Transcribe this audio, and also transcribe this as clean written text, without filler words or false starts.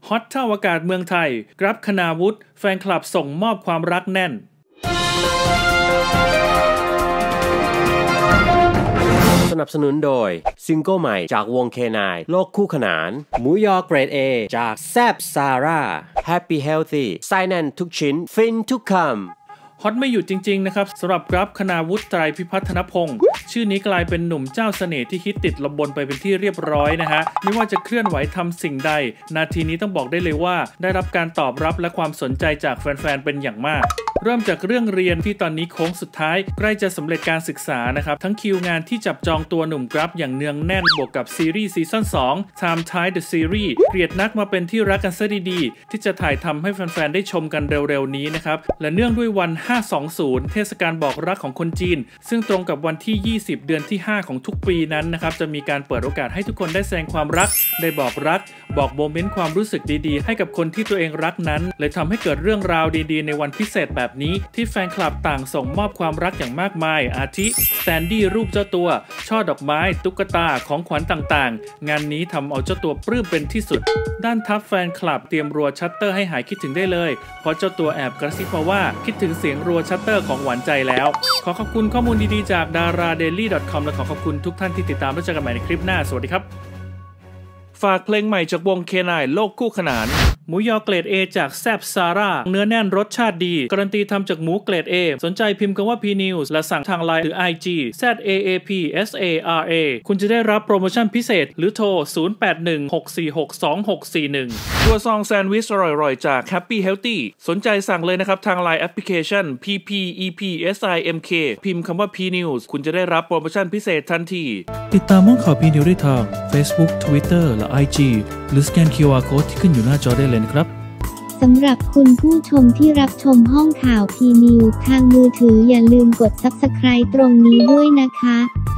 ฮอตเท่าอากาศเมืองไทยกรับคณาวุฒิแฟนคลับส่งมอบความรักแน่นสนับสนุนโดยซิงเกิลใหม่จากวงเคนายโลกคู่ขนานหมูยอเกรด A จากแซบซาร่า Happy Healthy ไส้แน่นทุกชิ้นฟินทุกคำฮอตไม่หยุดจริงๆนะครับสำหรับกรับคณาวุฒิไตรพิพัฒนพงศ์ชื่อนี้กลายเป็นหนุ่มเจ้าเสน่ห์ที่ฮิตติดลมบนไปเป็นที่เรียบร้อยนะฮะไม่ว่าจะเคลื่อนไหวทำสิ่งใดนาทีนี้ต้องบอกได้เลยว่าได้รับการตอบรับและความสนใจจากแฟนๆเป็นอย่างมากเริ่มจากเรื่องเรียนที่ตอนนี้โค้งสุดท้ายใกล้จะสำเร็จการศึกษานะครับทั้งคิวงานที่จับจองตัวหนุ่มกรับอย่างเนืองแน่นบวกกับซีรีส์ซีซั่น2 Time Tie The Series เกลียดนักมาเป็นที่รักกันซะดีๆที่จะถ่ายทำให้แฟนๆได้ชมกันเร็วๆนี้นะครับและเนื่องด้วยวัน520เทศกาลบอกรักของคนจีนซึ่งตรงกับวันที่20เดือนที่5ของทุกปีนั้นนะครับจะมีการเปิดโอกาสให้ทุกคนได้แสดงความรักได้บอกรักบอกโมเมนต์ความรู้สึกดีๆให้กับคนที่ตัวเองรักนั้นเลยทำให้เกิดเรื่องราวดีๆในวันพิเศษแบบนี้ที่แฟนคลับต่างส่งมอบความรักอย่างมากมายอาทิสแตนดี้รูปเจ้าตัวช่อดอกไม้ตุ๊กตาของขวัญต่างๆงานนี้ทำเอาเจ้าตัวปลื้มเป็นที่สุดด้านทัพแฟนคลับเตรียมรัวชัตเตอร์ให้หายคิดถึงได้เลยเพราะเจ้าตัวแอบกระซิบมาว่าคิดถึงเสียงรัวชัตเตอร์ของหวานใจแล้วขอขอบคุณข้อมูลดีๆจาก daradaily.com และขอขอบคุณทุกท่านที่ติดตามและเจอกันใหม่ในคลิปหน้าสวัสดีครับฝากเพลงใหม่จากวงเคนายโลกคู่ขนานหมูยอเกรด A จากแซบซาร่าเนื้อแน่นรสชาติดีการันตีทำจากหมูเกรด A สนใจพิมพ์คำว่า PNews และสั่งทาง LINE หรือ IG ZAAPSARA คุณจะได้รับโปรโมชั่นพิเศษหรือโทร 0816462641 ตัวซองแซนด์วิชอร่อยๆจาก Happy Healthy สนใจสั่งเลยนะครับทาง LINE Application PPEPSIMK พิมพ์คำว่า PNews คุณจะได้รับโปรโมชั่นพิเศษทันทีติดตามห้องข่าว PNews ได้ทาง Facebook Twitter และ IG หรือสแกน QR Code ที่ขึ้นอยู่หน้าจอได้เลยนะครับสำหรับคุณผู้ชมที่รับชมห้องข่าว PNews ทางมือถืออย่าลืมกด Subscribe ตรงนี้ด้วยนะคะ